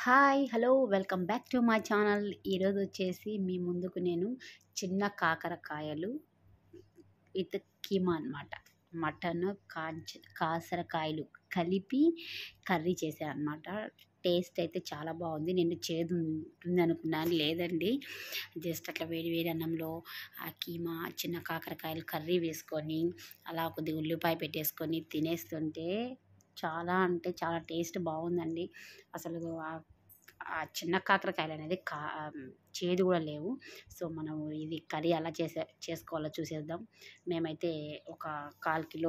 Hi! Hello! Welcome back to my channel. ఈరోజు వచ్చేసి మీ ముందుకు నేను చిన్న కాకరకాయలు విత్ కీమా అనమాట. మటను, కాసరకాయలు కలిపి కర్రీ చేశాననమాట. టేస్ట్ అయితే చాలా బాగుంది. నేను చేదు ఉంటుందనుకున్నాను. లేదండి. జస్ట్ అట్లా వేడి వేడి అన్నంలో ఆ కీమా, చిన్న కాకరకాయలు కర్రీ వేసుకొని, అలా కొద్దిగా ఉల్లిపాయ పెట్టేసుకొని తినేస్తుంటే చాలా అంటే చాలా టేస్ట్ బాగుందండి. అసలు ఆ చిన్న కాకరకాయలనేది చేదు గూడా లేవు. సో, మనం ఇది కర్రీ ఎలా చేసుకోవాలో చూసేద్దాం. మేమైతే ఒక 1/4 కిలో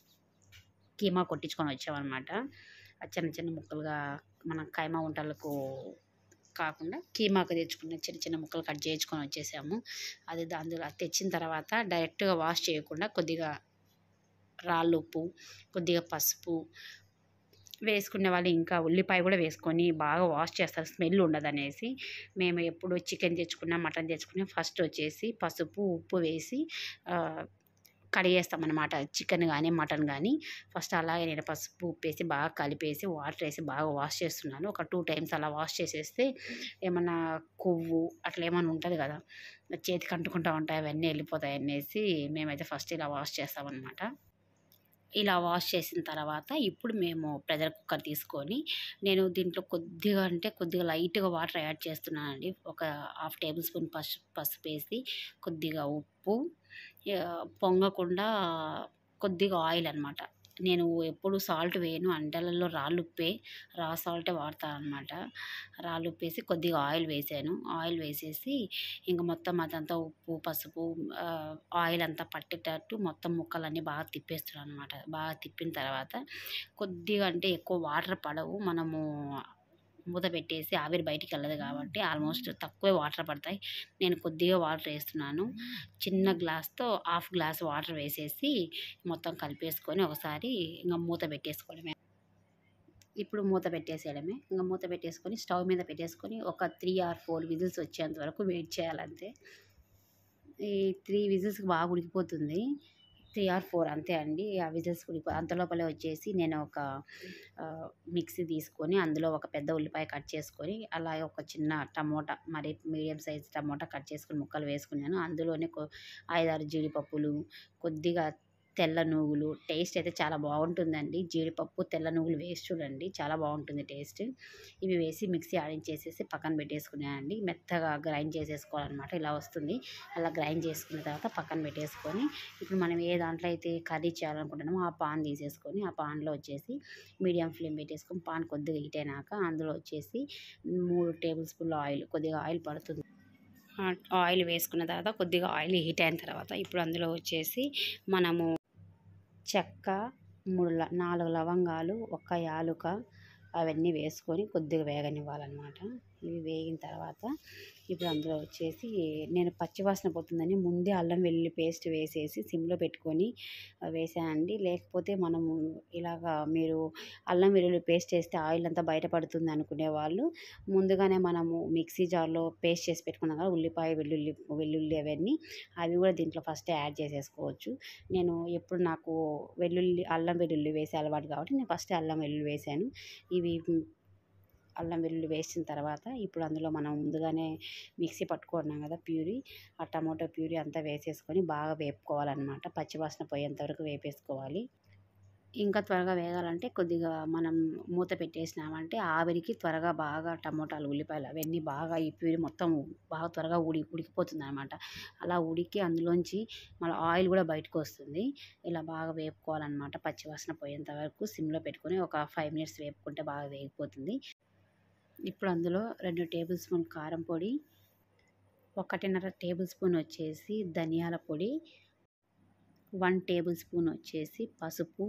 కీమా కొట్టించుకొని వచ్చామనమాట. చిన్న చిన్న ముక్కలుగా మనం కైమా వంటలకు కాకుండా కీమాకు తెచ్చుకున్న చిన్న చిన్న ముక్కలు కట్ చేయించుకొని వచ్చేసాము. అందులో అది తెచ్చిన తర్వాత డైరెక్ట్‌గా వాష్ చేయకుండా కొద్దిగా రాళ్ళుప్పు, కొద్దిగా పసుపు వేసుకునే వాళ్ళు ఇంకా ఉల్లిపాయ కూడా వేసుకొని బాగా వాష్ చేస్తారు స్మెల్ ఉండదనేసి. మేము ఎప్పుడు చికెన్ తెచ్చుకున్నా, మటన్ తెచ్చుకున్నా ఫస్ట్ వచ్చేసి పసుపు, ఉప్పు వేసి కడిగేస్తామన్నమాట. చికెన్ గానీ, మటన్ గానీ ఫస్ట్ అలాగే నేను పసుపు, ఉప్పేసి బాగా కలిపేసి వాటర్ వేసి బాగా వాష్ చేస్తున్నాను. ఒక 2 టైమ్స్ అలా వాష్ చేసేస్తే ఏమన్నా కొవ్వు అట్లా ఏమన్నా ఉంటది కదా! చేతికి అంటుకుంటా ఉంటాయి అవన్నీ వెళ్ళిపోతాయనేసి మేమైతే ఫస్ట్ ఇలా వాష్ చేస్తామన్నమాట. ఇలా వాష్ చేసిన తర్వాత ఇప్పుడు మేము ప్రెషర్ కుక్కర్ తీసుకొని నేను దీంట్లో కొద్దిగా అంటే కొద్దిగా లైట్‌గా వాటర్ యాడ్ చేస్తున్నానండి. ఒక హాఫ్ టేబుల్ స్పూన్ పసుపేసి, కొద్దిగా ఉప్పు, పొంగకుండా కొద్దిగా ఆయిల్ అనమాట. నేను ఎప్పుడు సాల్ట్ వేయను. అంటలలో రాళ్ళుప్పే, రా సాల్టే వాడతాననమాట. రాళ్ళుప్పేసి కొద్దిగా ఆయిల్ వేసాను. ఆయిల్ వేసేసి ఇంక మొత్తం అదంతా ఉప్పు, పసుపు ఆయిల్ అంతా పట్టేటట్టు మొత్తం ముక్కలన్నీ బాగా తిప్పేస్తున్నాననమాట. బాగా తిప్పిన తర్వాత కొద్దిగా అంటే ఎక్కువ వాటర్ పడవు. మనము మూత పెట్టేసి ఆవిరి బయటికెళ్ళదు కాబట్టి ఆల్మోస్ట్ తక్కువే వాటర్ పడతాయి. నేను కొద్దిగా వాటర్ వేస్తున్నాను. చిన్న గ్లాస్‌తో హాఫ్ గ్లాస్ వాటర్ వేసేసి మొత్తం కలిపేసుకొని ఒకసారి ఇంక మూత పెట్టేసుకోవడమే. ఇప్పుడు మూత పెట్టేసేయడమే. ఇంక మూత పెట్టేసుకొని స్టవ్ మీద పెట్టేసుకొని ఒక 3 ఆర్ 4 విజిల్స్ వచ్చేంత వరకు వెయిట్ చేయాలంతే. ఈ 3 విజిల్స్‌కి బాగా ఉడికిపోతుంది. 3 ఆర్ 4 అంతే అండి. ఆ విజిల్స్ అంతలోపలే వచ్చేసి నేను ఒక మిక్సీ తీసుకొని అందులో ఒక పెద్ద ఉల్లిపాయ కట్ చేసుకొని, అలాగే ఒక చిన్న టమోటా మరి మీడియం సైజ్ టమోటా కట్ చేసుకొని ముక్కలు వేసుకున్నాను. అందులోనే 5, 6 జీడిపప్పులు, కొద్దిగా తెల్ల నువ్వులు టేస్ట్ అయితే చాలా బాగుంటుందండి. జీడిపప్పు, తెల్ల నువ్వులు వేసి చూడండి చాలా బాగుంటుంది టేస్ట్. ఇవి వేసి మిక్సీ ఆడించేసేసి పక్కన పెట్టేసుకున్నానండి. మెత్తగా గ్రైండ్ చేసేసుకోవాలనమాట. ఇలా వస్తుంది. అలా గ్రైండ్ చేసుకున్న తర్వాత పక్కన పెట్టేసుకొని ఇప్పుడు మనం ఏ దాంట్లో అయితే కర్రీ చేయాలనుకుంటున్నామో ఆ పాన్ తీసేసుకొని ఆ పాన్‌లో వచ్చేసి మీడియం ఫ్లేమ్ పెట్టేసుకొని పాన్ కొద్దిగా హీట్ అయినాక అందులో వచ్చేసి 3 టేబుల్ స్పూన్ల ఆయిల్, కొద్దిగా ఆయిల్ పడుతుంది. ఆయిల్ వేసుకున్న తర్వాత కొద్దిగా ఆయిల్ హీట్ అయిన తర్వాత ఇప్పుడు అందులో వచ్చేసి మనము చెక్క, 4 లవంగాలు, ఒక యాలుక అవన్నీ వేసుకొని కొద్దిగా వేగనివ్వాలనమాట. ఇవి వేగిన తర్వాత ఇప్పుడు అందులో వచ్చేసి నేను పచ్చివాసన పోతుందని ముందే అల్లం వెల్లుల్లి పేస్ట్ వేసేసి సిమ్‌లో పెట్టుకొని వేసానండి. లేకపోతే మనము ఇలాగా మీరు అల్లం వెల్లుల్లి పేస్ట్ వేస్తే ఆయిల్ అంతా బయట పడుతుంది అనుకునే వాళ్ళు ముందుగానే మనము మిక్సీ జార్‌లో పేస్ట్ చేసి పెట్టుకున్నాం కదా! ఉల్లిపాయ, వెల్లుల్లి అవన్నీ అవి కూడా దీంట్లో ఫస్టే యాడ్ చేసేసుకోవచ్చు. నేను ఎప్పుడు నాకు అల్లం వెల్లుల్లి వేసే అలవాటు కాబట్టి నేను ఫస్టే అల్లం వెల్లుల్లి వేసాను. ఇవి అల్లం వెల్లుల్లి వేసిన తర్వాత ఇప్పుడు అందులో మనం ముందుగానే మిక్సీ పట్టుకున్నాం కదా ప్యూరీ, ఆ టమాటో ప్యూరీ అంతా వేసేసుకొని బాగా వేపుకోవాలన్నమాట. పచ్చివాసన పోయేంత వరకు వేపేసుకోవాలి. ఇంకా త్వరగా వేగాలంటే కొద్దిగా మనం మూత పెట్టేసినామంటే ఆవిరికి త్వరగా బాగా టమోటాలు, ఉల్లిపాయలు అవన్నీ బాగా ఈ ప్యూరీ మొత్తం బాగా త్వరగా ఉడికిపోతుందనమాట. అలా ఉడికి అందులోంచి మళ్ళీ ఆయిల్ కూడా బయటకొస్తుంది. ఇలా బాగా వేపుకోవాలనమాట. పచ్చివాసన పోయేంత వరకు సిమ్‌లో పెట్టుకొని ఒక 5 మినిట్స్ వేపుకుంటే బాగా వేగిపోతుంది. ఇప్పుడు అందులో 2 టేబుల్ స్పూన్ కారం పొడి, 1.5 టేబుల్ స్పూన్ వచ్చేసి ధనియాల పొడి, 1 టేబుల్ స్పూన్ వచ్చేసి పసుపు,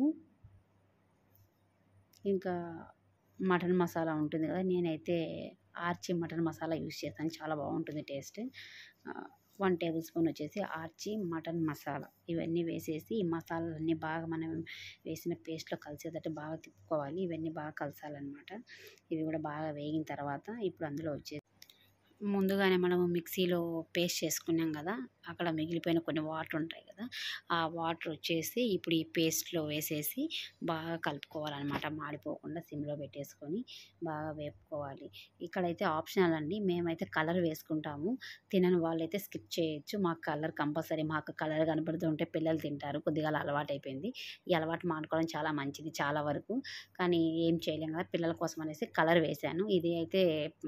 ఇంకా మటన్ మసాలా ఉంటుంది కదా! నేనైతే ఆర్చి మటన్ మసాలా యూజ్ చేస్తాను. చాలా బాగుంటుంది టేస్ట్. 1 టేబుల్ స్పూన్ వచ్చేసి ఆర్చి మటన్ మసాలా. ఇవన్నీ వేసేసి ఈ మసాలాలన్నీ బాగా మనం వేసిన పేస్ట్‌లో కలిసేటట్టు బాగా తిప్పుకోవాలి. ఇవన్నీ బాగా కలసాలనమాట. ఇవి కూడా బాగా వేగిన తర్వాత ఇప్పుడు అందులో ముందుగానే మనము మిక్సీలో పేస్ట్ చేసుకున్నాం కదా, అక్కడ మిగిలిపోయిన కొన్ని వాటర్ ఉంటాయి కదా, ఆ వాటర్ వచ్చేసి ఇప్పుడు ఈ పేస్ట్లో వేసేసి బాగా కలుపుకోవాలన్నమాట. మాడిపోకుండా సిమ్లో పెట్టేసుకొని బాగా వేపుకోవాలి. ఇక్కడైతే ఆప్షనల్ అండి, మేమైతే కలర్ వేసుకుంటాము. తినని వాళ్ళైతే స్కిప్ చేయొచ్చు. మాకు కలర్ కంపల్సరీ, మాకు కలర్ కనపడుతుంటే పిల్లలు తింటారు. కొద్దిగా అలా అలవాటు అయిపోయింది. ఈ అలవాటు మానుకోవడం చాలా మంచిది చాలా వరకు. కానీ ఏం చేయలేం కదా, పిల్లల కోసం అనేసి కలర్ వేశాను. ఇది అయితే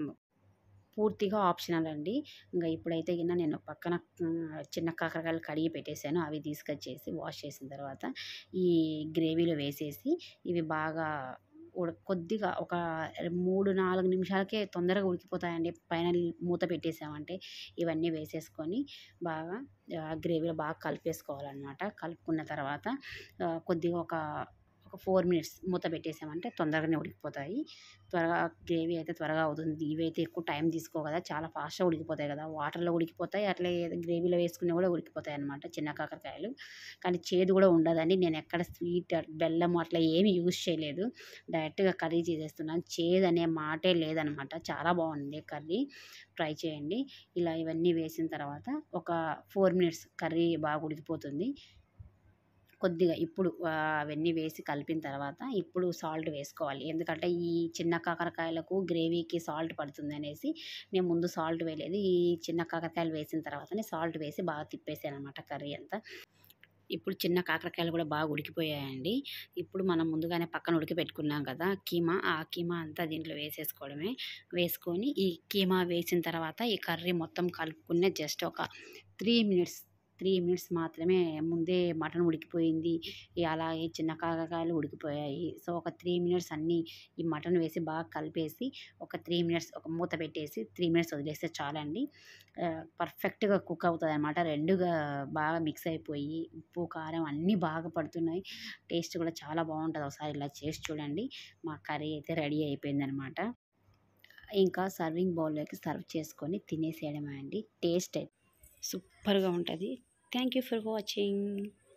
పూర్తిగా ఆప్షనల్ అండి. ఇప్పుడైతే నేను పక్కన చిన్న కాకరకాయలు కడిగి పెట్టేసాను. అవి తీసుకొచ్చేసి వాష్ చేసిన తర్వాత ఈ గ్రేవీలో వేసేసి ఇవి బాగా కొద్దిగా ఒక 3, 4 నిమిషాలకే తొందరగా ఉడికిపోతాయండి. పైన మూత పెట్టేసామంటే ఇవన్నీ వేసేసుకొని బాగా గ్రేవీలో బాగా కలిపేసుకోవాలనమాట. కలుపుకున్న తర్వాత కొద్దిగా ఒక 4 మినిట్స్ మూత పెట్టేసామంటే తొందరగానే ఉడికిపోతాయి. త్వరగా గ్రేవీ అయితే త్వరగా అవుతుంది. ఇవైతే ఎక్కువ టైం తీసుకోవు కదా, చాలా ఫాస్ట్‌గా ఉడికిపోతాయి కదా. వాటర్‌లో ఉడికిపోతాయి. అట్లే గ్రేవీలో వేసుకున్నా కూడా ఉడికిపోతాయన్నమాట చిన్న కాకరకాయలు. కానీ చేదు కూడా ఉండదండి. నేనెక్కడ స్వీట్, బెల్లం అట్లా ఏమి యూజ్ చేయలేదు. డైరెక్ట్‌గా కర్రీ చేసేస్తున్నాను. చేదనే మాటే లేదనమాట. చాలా బాగుంది కర్రీ. ట్రై చేయండి. ఇలా ఇవన్నీ వేసిన తర్వాత ఒక 4 మినిట్స్ కర్రీ బాగా ఉడికిపోతుంది. కొద్దిగా ఇప్పుడు అవన్నీ వేసి కలిపిన తర్వాత ఇప్పుడు సాల్ట్ వేసుకోవాలి. ఎందుకంటే ఈ చిన్న కాకరకాయలకు గ్రేవీకి సాల్ట్ పడుతుందనేసి నేను ముందు సాల్ట్ వేయలేదు. ఈ చిన్న కాకరకాయలు వేసిన తర్వాతనే సాల్ట్ వేసి బాగా తిప్పేసాననమాట కర్రీ అంతా. ఇప్పుడు చిన్న కాకరకాయలు కూడా బాగా ఉడికిపోయాయండి. ఇప్పుడు మనం ముందుగానే పక్కన ఉడకబెట్టుకున్నాం కదా కీమా, ఆ కీమా అంతా దీంట్లో వేసేసుకోవడమే. వేసుకొని ఈ కీమా వేసిన తర్వాత ఈ కర్రీ మొత్తం కలుపుకునే జస్ట్ ఒక 3 మినిట్స్, 3 మినిట్స్ మాత్రమే. ముందే మటన్ ఉడికిపోయింది. అలాగే చిన్న కాకరకాయలు ఉడికిపోయాయి. సో, ఒక 3 మినిట్స్ అన్నీ ఈ మటన్ వేసి బాగా కలిపేసి ఒక 3 మినిట్స్ ఒక మూత పెట్టేసి 3 మినిట్స్ వదిలేస్తే చాలండి. పర్ఫెక్ట్‌గా కుక్ అవుతదనమాట. 2గా బాగా మిక్స్ అయిపోయి ఉప్పు, కారం అన్నీ బాగా పడుతున్నాయి. టేస్ట్ కూడా చాలా బావుంటది. ఒకసారి ఇలా చేసి చూడండి. మా కర్రీ అయితే రెడీ అయిపోయిందనమాట. ఇంకా సర్వింగ్ బౌల్‌లోకి సర్వ్ చేసుకొని తినేసేయడమే అండి. టేస్ట్ అయితే సూపర్‌గా ఉంటది. Thank you for watching.